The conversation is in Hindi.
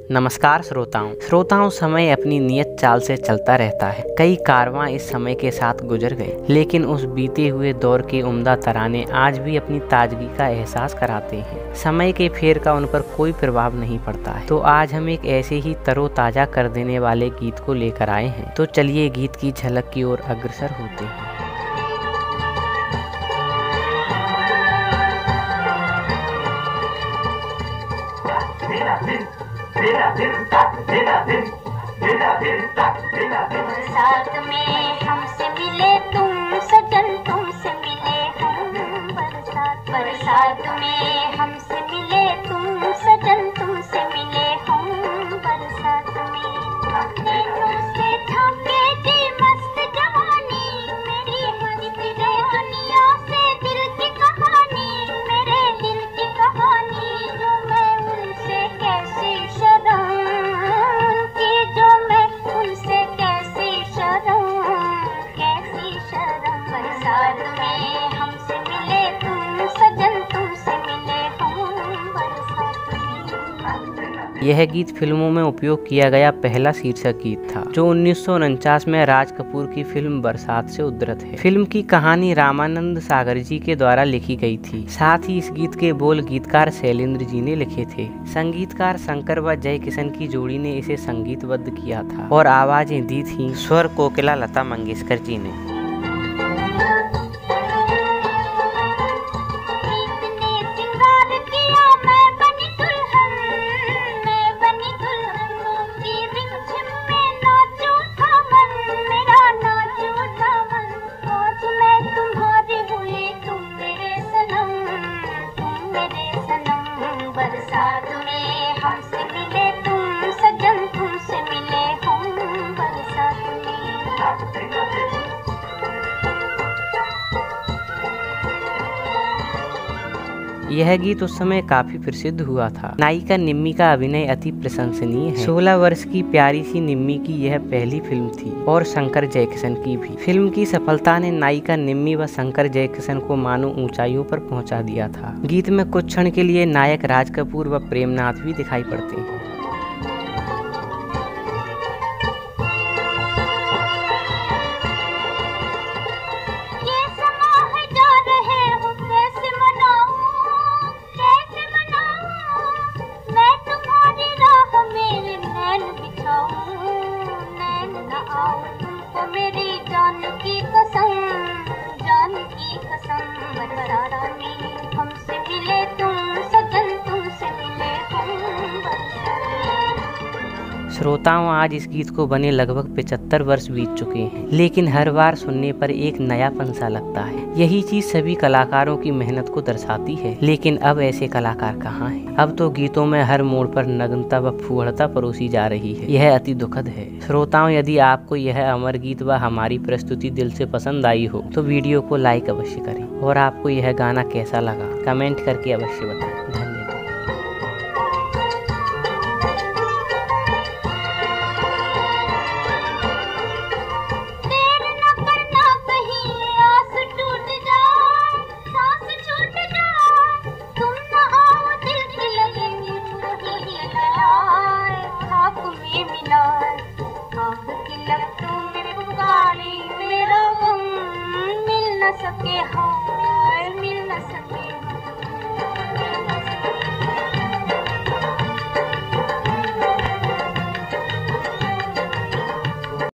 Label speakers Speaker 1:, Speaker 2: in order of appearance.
Speaker 1: नमस्कार श्रोताओं, समय अपनी नियत चाल से चलता रहता है। कई कारवां इस समय के साथ गुजर गए, लेकिन उस बीते हुए दौर के उम्दा तराने आज भी अपनी ताजगी का एहसास कराते हैं। समय के फेर का उन पर कोई प्रभाव नहीं पड़ता है। तो आज हम एक ऐसे ही तरोताजा कर देने वाले गीत को लेकर आए हैं। तो चलिए गीत की झलक की ओर अग्रसर होते हैं।
Speaker 2: बरसात में हमसे मिले तुम सजन, तुमसे मिले हम। बरसात में हमसे मिले तुम सजन, तुमसे मिले हम। बरसात में नैनों से थामे दी मस्त जवानी, मेरी मस्त जवानियों से दिल की कहानी, मेरे दिल की कहानी। जो मैं उनसे कैसी शर्म की, जो मैं उनसे कैसी शर्म। बरसात में हमसे मिले तुम सजन, तुमसे मिले हम। बरसात में।
Speaker 1: यह गीत फिल्मों में उपयोग किया गया पहला शीर्षक गीत था, जो 1949 में राज कपूर की फिल्म बरसात से उद्धृत है। फिल्म की कहानी रामानंद सागर जी के द्वारा लिखी गई थी। साथ ही इस गीत के बोल गीतकार शैलेंद्र जी ने लिखे थे। संगीतकार शंकर व जय किशन की जोड़ी ने इसे संगीतबद्ध किया था और आवाजें दी थी स्वर कोकिला लता मंगेशकर जी ने। यह गीत उस समय काफी प्रसिद्ध हुआ था। नायिका निम्मी का अभिनय अति प्रशंसनीय है। 16 वर्ष की प्यारी सी निम्मी की यह पहली फिल्म थी और शंकर जयकिशन की भी। फिल्म की सफलता ने नायिका निम्मी व शंकर जयकिशन को मानो ऊंचाइयों पर पहुंचा दिया था। गीत में कुछ क्षण के लिए नायक राज कपूर व प्रेमनाथ भी दिखाई पड़ते हैं।
Speaker 2: मेरी जान की कसम, जान की कसम। बरसात में हमसे मिले तुम सजन, तुमसे मिले हम।
Speaker 1: श्रोताओं, आज इस गीत को बने लगभग 75 वर्ष बीत चुके हैं, लेकिन हर बार सुनने पर एक नयापन सा लगता है। यही चीज सभी कलाकारों की मेहनत को दर्शाती है। लेकिन अब ऐसे कलाकार कहाँ हैं? अब तो गीतों में हर मोड़ पर नग्नता व फूहड़ता परोसी जा रही है। यह अति दुखद है। श्रोताओं, यदि आपको यह अमर गीत व हमारी प्रस्तुति दिल से पसंद आई हो तो वीडियो को लाइक अवश्य करें और आपको यह गाना कैसा लगा कमेंट करके अवश्य बताएं। धन्यवाद।
Speaker 2: सके